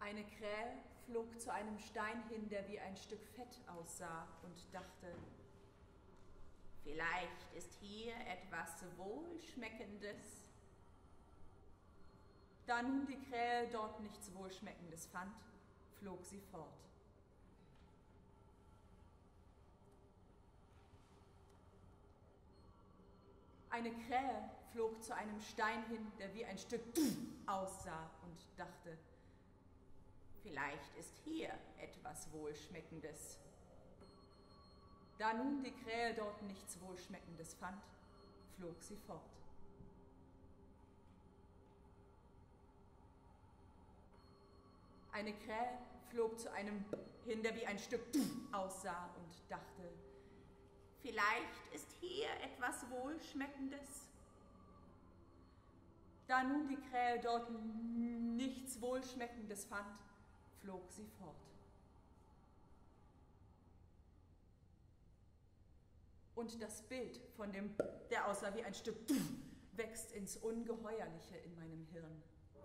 Eine Krähe flog zu einem Stein hin, der wie ein Stück Fett aussah, und dachte, vielleicht ist hier etwas Wohlschmeckendes. Da nun die Krähe dort nichts Wohlschmeckendes fand, flog sie fort. Eine Krähe flog zu einem Stein hin, der wie ein Stück aussah, und dachte, vielleicht ist hier etwas Wohlschmeckendes. Da nun die Krähe dort nichts Wohlschmeckendes fand, flog sie fort. Eine Krähe flog zu einem hin, der wie ein Stück aussah, und dachte, vielleicht ist hier etwas Wohlschmeckendes. Da nun die Krähe dort nichts Wohlschmeckendes fand, flog sie fort. Und das Bild von dem, der aussah wie ein Stück, wächst ins Ungeheuerliche in meinem Hirn.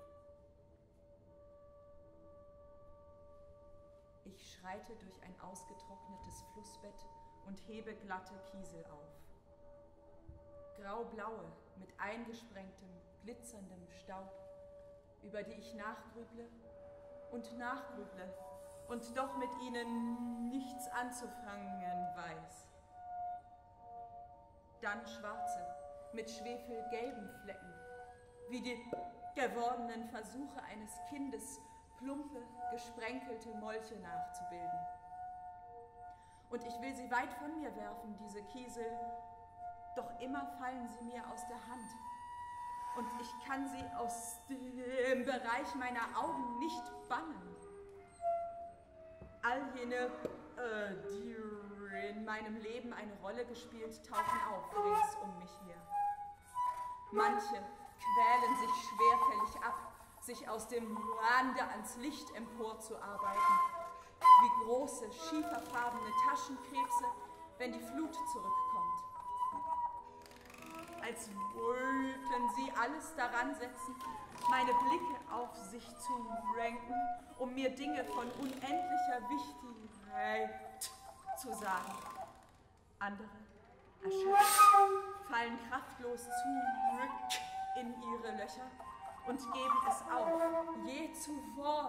Ich schreite durch ein ausgetrocknetes Flussbett und hebe glatte Kiesel auf. Graublaue, mit eingesprengtem, glitzerndem Staub, über die ich nachgrüble und doch mit ihnen nichts anzufangen weiß. Dann schwarze, mit schwefelgelben Flecken, wie die gewordenen Versuche eines Kindes, plumpe, gesprenkelte Molche nachzubilden. Und ich will sie weit von mir werfen, diese Kiesel, doch immer fallen sie mir aus der Hand. Und ich kann sie aus dem Bereich meiner Augen nicht bannen. All jene, die in meinem Leben eine Rolle gespielt, tauchen auf rings um mich her. Manche quälen sich schwerfällig ab, sich aus dem Rande ans Licht emporzuarbeiten, wie große, schieferfarbene Taschenkrebse, wenn die Flut zurückkommt. Als wollten sie alles daran setzen, meine Blicke auf sich zu lenken, um mir Dinge von unendlicher Wichtigkeit zu sagen. Andere, erschöpft, fallen kraftlos zurück in ihre Löcher und geben es auf, je zuvor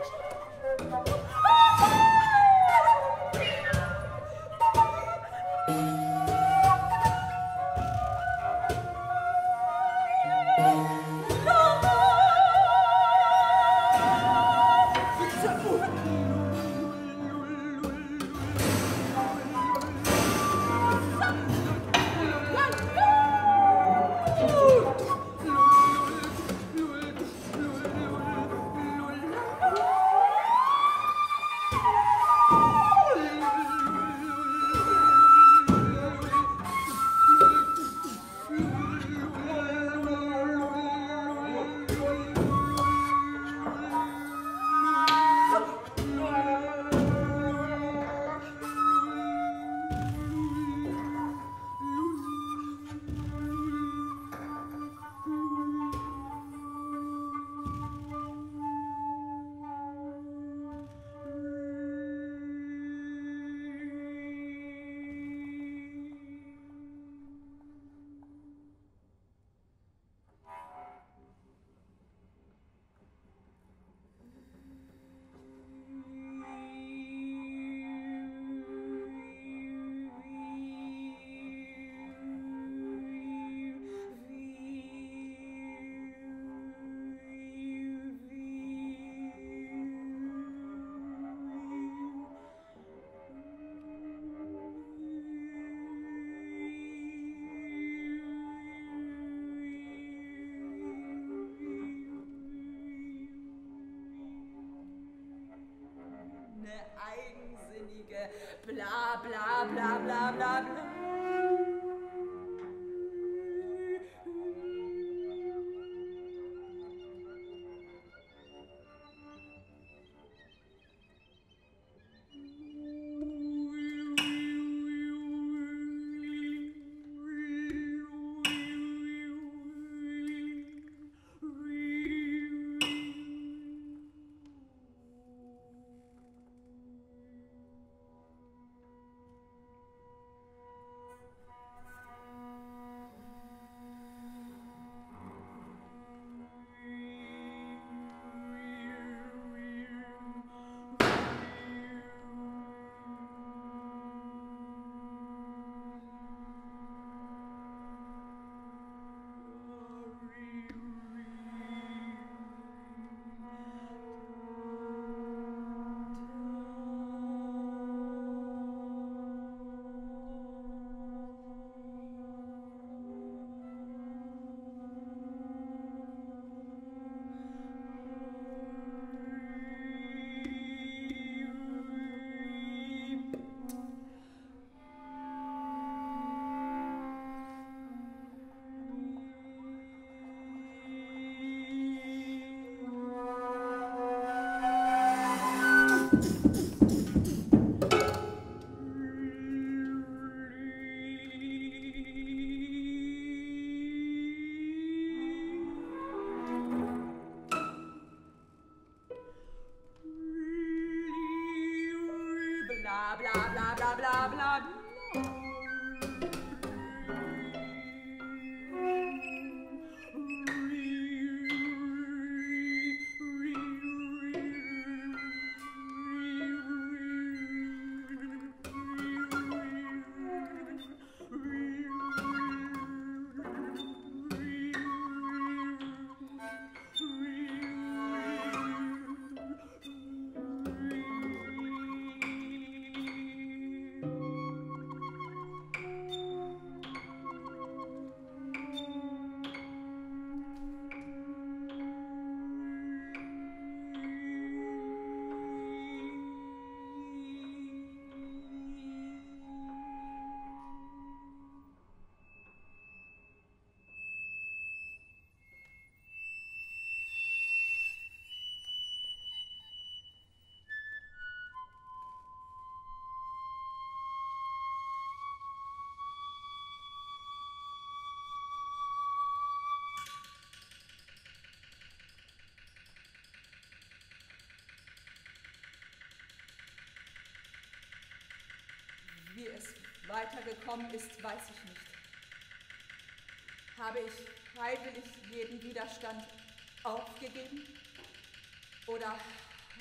Bla bla bla bla bla bla. Wie es weitergekommen ist, weiß ich nicht. Habe ich freiwillig jeden Widerstand aufgegeben? Oder